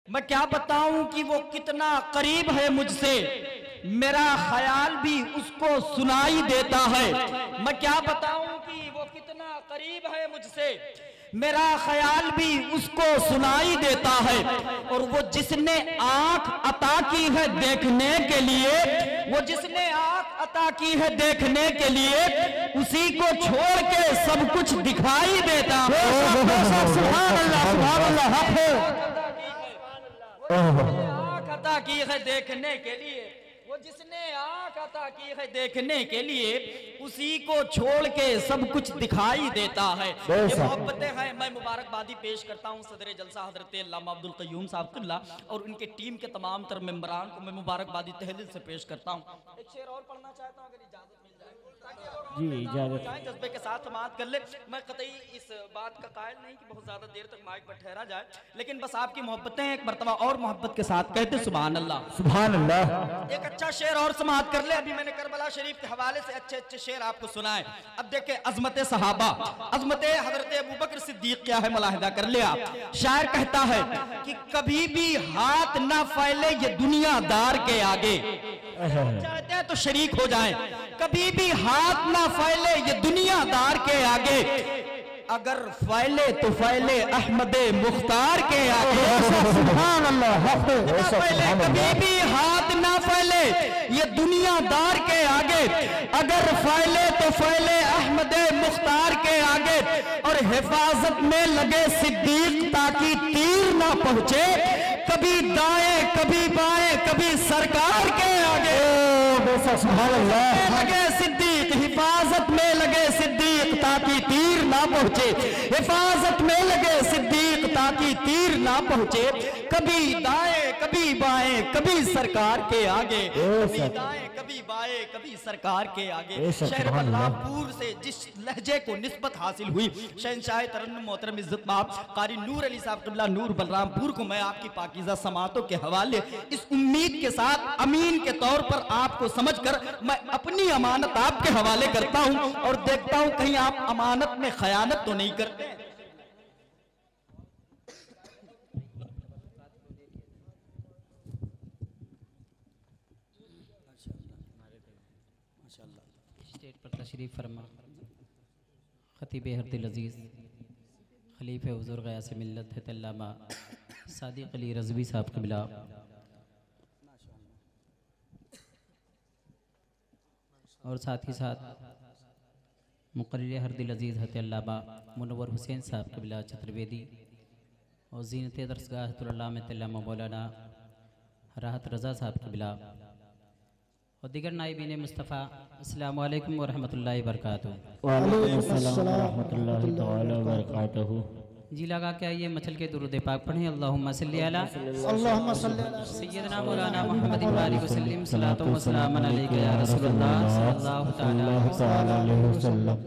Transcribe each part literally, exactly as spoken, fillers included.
मैं क्या बताऊं कि वो कितना करीब है मुझसे, मेरा ख्याल भी उसको सुनाई देता है। मैं क्या बताऊं कि वो कितना करीब है मुझसे, मेरा ख्याल भी उसको सुनाई देता है। और वो जिसने आंख अता की है देखने के लिए, वो जिसने आंख अता की है देखने के लिए, उसी को छोड़ के सब कुछ दिखाई देता है। सुभान अल्लाह, सुभान अल्लाह। आंख अता की है देखने के लिए, वो जिसने आंख अता की है देखने के लिए, उसी को छोड़ के सब कुछ दिखाई देता है। ये मोहब्बतें हैं। मैं मुबारकबादी पेश करता हूँ सदर जलसा हजरत अल्लामा अब्दुल क़य्यूम साहब क़िबला और उनके टीम के तमाम तर मेंबरान को मैं मुबारकबादी तहलील से पेश करता हूँ। एक शेर और पढ़ना चाहता हूँ, अगर इजाजत मिल जाए जी। इजाजत जज्बे के साथ समाअत कर ले। मैं कतई इस बात का कायल नहीं कि बहुत ज्यादा देर तक माइक पर ठहरा जाए, लेकिन बस आपकी मोहब्बतें एक मर्तबा और मोहब्बत के साथ कहते सुभान अल्लाह, सुभान अल्लाह। एक अच्छा शेर और समाअत कर ले। अभी मैंने करबला शरीफ के हवाले से अच्छे अच्छे शेर आपको सुनाए। अब देखे अजमत सहाबा, अजमत हजरत अबू बकर सिद्दीक क्या है मुलाहिदा कर ले आप। शायर कहता है कि कभी भी हाथ ना फैले ये दुनियादार के आगे, चाहते हैं तो शरीक हो जाएं, कभी भी हाथ ना फैले ये दुनियादार के आगे, अगर फैले तो फैले अहमद मुख्तार के आगे। सुभान अल्लाह। फैले कभी भी हाथ ना फैले ये दुनियादार के आगे, अगर फैले तो फैले अहमद मुख्तार के आगे। और हिफाजत में लगे सिद्दीक ताकि तीर ना पहुंचे, कभी दाएं कभी बाएं कभी सरकार के आगे। सुभान अल्लाह। लगे सिद्दीक, हिफाजत में लगे सिद्दीक ताकि तीर ना पहुंचे, हिफाजत में लगे सिद्दीक ताकि तीर ना पहुंचे, कभी दाएं कभी बाएं कभी सरकार के आगे, कभी दाएं कभी बाएं कभी सरकार के आगे। शहर बल्लापुर से जिस लहजे को निस्बत हासिल हुई, शहंशाह तरन्नुम मोहतरम इज्जत माब कारी नूर अली साहब क़िबला नूर बलरामपुर को मैं आपकी पाकीज़ा समातों के हवाले इस उम्मीद के साथ अमीन के तौर पर आपको समझकर मैं अपनी अमानत आपके हवाले करता हूं और देखता हूं कहीं आप अमानत में खयानत तो नहीं करते। स्टेज पर तशरीफ फरमा खतीब हरदिल अजीज खलीफे हुज़ूर ग़यास मिल्लत है अल्लामा सादिक़ अली रज़वी साहब क़िबला, और साथ ही साथ मुक़र्रिर हरदिल अजीज़ हत अल्लामा मुनव्वर हुसैन साहब क़िबला चतुर्वेदी, और ज़ीनत दरसगाह अल्लामा मौलाना राहत रज़ा साहब क़िबला और दीगर नाइबीन मुस्तफ़ा। अस्सलामु अलैकुम व रहमतुल्लाहि व बरकातुहू। वालेकुम अस्सलाम व रहमतुल्लाहि तआला व बरकातुहू। जी लगा क्या ये मचल के दुरूद पाक पढ़ें। अल्लाहुम्मा सल्ली अला अल्लाहुम्मा सल्ली अला सय्यदना मौलाना मुहम्मद व आलिहि वसल्लम सलातो व सलाम अलैका या रसूलल्लाह सल्लल्लाहु तआला अलैहि वसल्लम।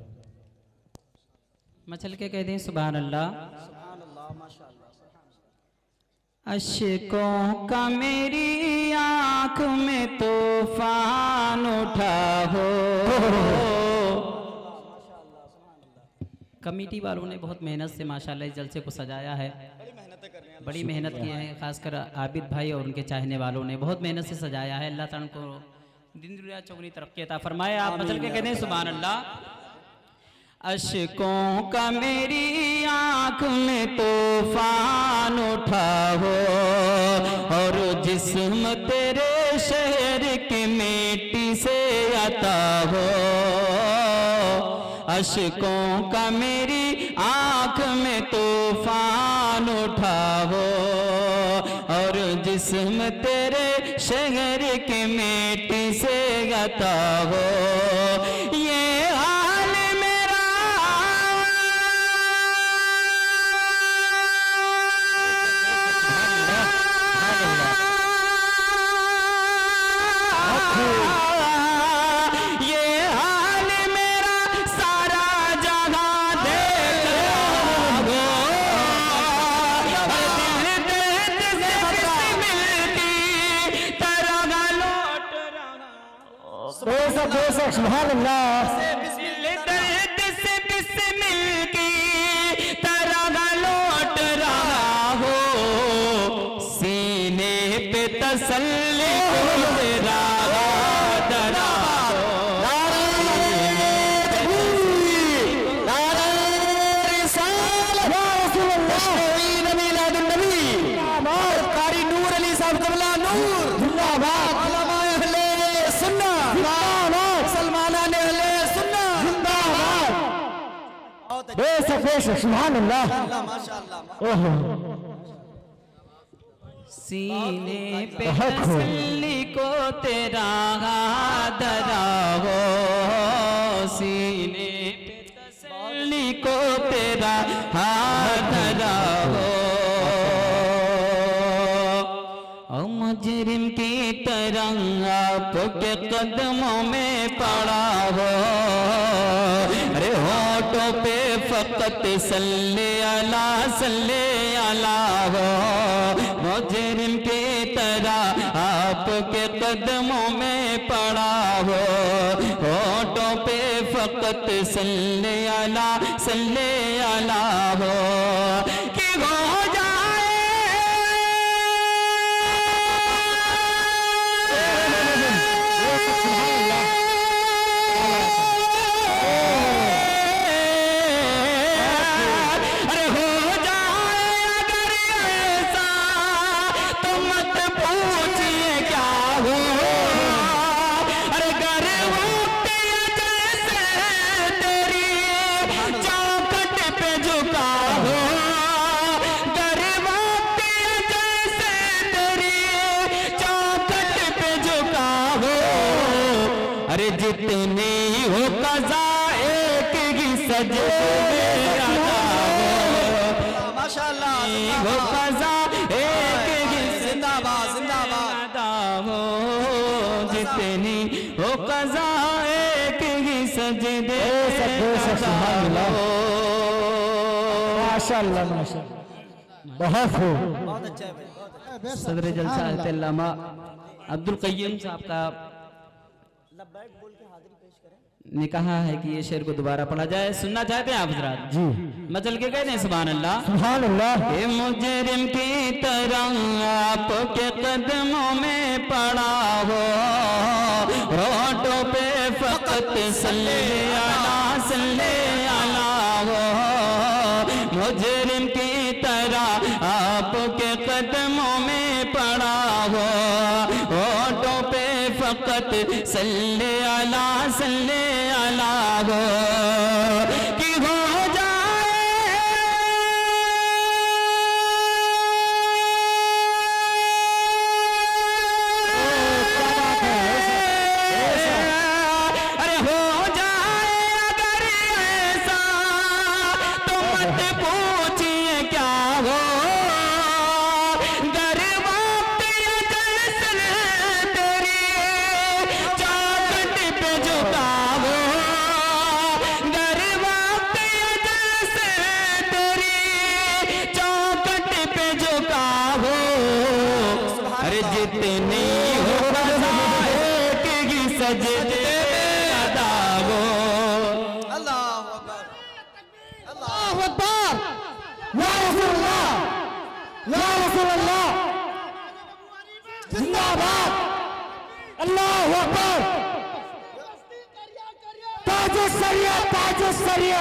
मचल के कह दें सुभान अल्लाह। अश्कों का मेरी आंख में तूफान उठा हो। कमेटी वालों ने बहुत मेहनत से माशाल्लाह इस जलसे को सजाया है, बड़ी मेहनत की है, खासकर आबिद भाई और उनके चाहने वालों ने बहुत मेहनत से सजाया है। अल्लाह ताला को दिन दुनिया चौगनी तरक्की अता फरमाए। आप मचल के कहते हैं सुभान अल्लाह। अश्कों का मेरी आंख में तूफान उठा हो, और जिस्म तेरे शहर की मिट्टी से आता हो। अश्कों का मेरी आंख में तूफान उठा हो, और जिस्म तेरे शहर की मिट्टी से आता हो। ये सुभान अल्लाह। दर्द से बिस्मिल की तरह लौट रहा हो, तसल्ली को तेरा दरा सुभान अल्लाह सीने पे तसल्ली को तेरा दरा हो सीने पे तसल्ली को तेरा दरा हो मुजरिम की तरह आपके कदमों में पड़ा हो अरे होठों पे फकत सल्ले अला सल्ले अला हो मुजरिम की तरह आपके कदमों में पड़ा हो होठों पे फकत सल्ले अला सल्ले अला हो कि हो जितनी हो कज़ा एक ही सजदे में अदा हो माशाअल्लाह हो कज़ा एक ही जिंदाबाद जिंदाबाद अदा हो जितनी हो कज़ा एक ही सजदे में अदा हो माशाअल्लाह माशाअल्लाह बहुत खूब बहुत अच्छा है भाई सदर जलसा अल्लामा अब्दुल कय्यूम साहब का ने कहा है कि ये शेर को दोबारा पढ़ा जाए सुनना चाहते हैं आप हजरात जी मचल के गए नहीं सुभान अल्लाह सुभान अल्लाह ये मुजरिम की तरह आपके कदमों में पड़ा हो होठों पे फकत सल्ले अला सल्ले अला हो मुजरिम की तरह आपके कदमों में पड़ा हो होठों पे फकत सल्ले अला सल्ले अला हो कि हो जितनी हो एक ही सजदे अदा हो अल्लाहु अकबर अल्लाहु अकबर या रसूल अल्लाह या रसूल अल्लाह जिंदाबाद अल्लाहु अकबर ताज सरिया ताज सरिया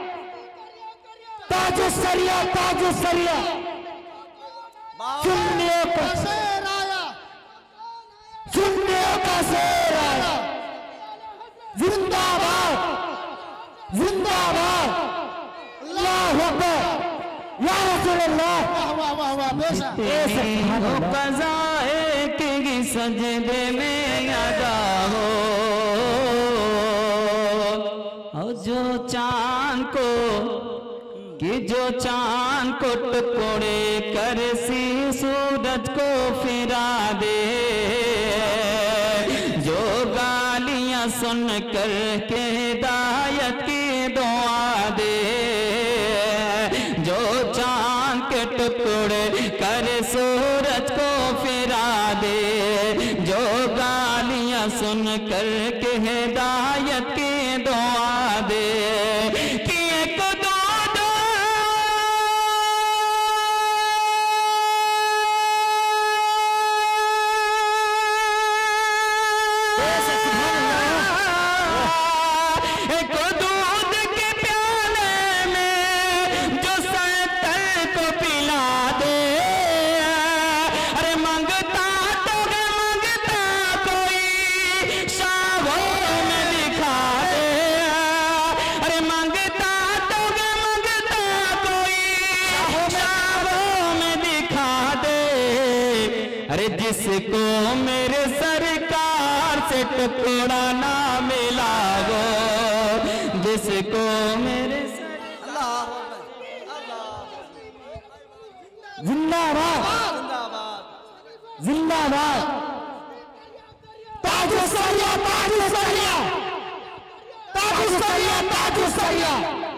ताज सरिया ताज सरिया सुन्नियों का शेर आया सुन्नियों का शेर आया जिंदाबाद जिंदाबाद अल्लाहु अकबर या रसूल अल्लाह वाह वाह वाह बेशक कज़ा एक ही सजदे में अदा हो और जो चांद को कि जो चांद को टुकड़े कर सी सूरज को फिरा दे जो गालियां सुन कर के हिदायत की दुआ दे जो चांद के टुकड़े कर सूरज को फिरा दे जो गालियां सुन कर के हिदायत की दुआ दे कि एक दो अरे जिसको मेरे सरकार से टुकड़ा ना मिला वो, जिसको मेरे जिंदाबाद जिंदाबाद ताजुसरिया ताजुसरिया ताजुसरिया ताजुसरिया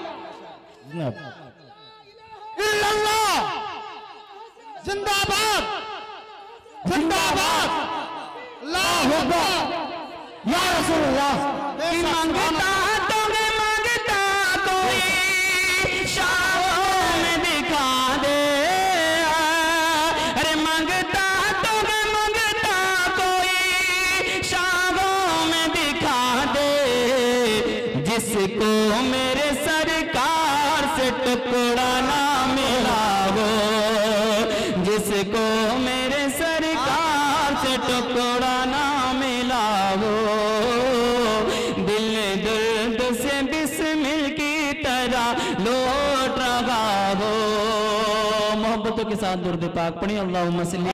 इल्लल्लाह जिंदाबाद जिंदाबाद अल्लाहू अकबर या रसूलुल्लाह कि मांगता तो मैं मांगता कोई शाहों में दिखा दे, अरे मांगता तो मैं मांगता कोई शाहों में दिखा दे, जिसको मेरे सरकार से टुकड़ा ना मिला हो, जिसको मेरे सरकार से टुकड़ा ना मिला हो, दिल दर्द से बिस्मिल की तरह लौट रहा हो। मोहब्बतों के साथ दुरूद पाक पढ़ें। अल्लाहुम्मा सल्ली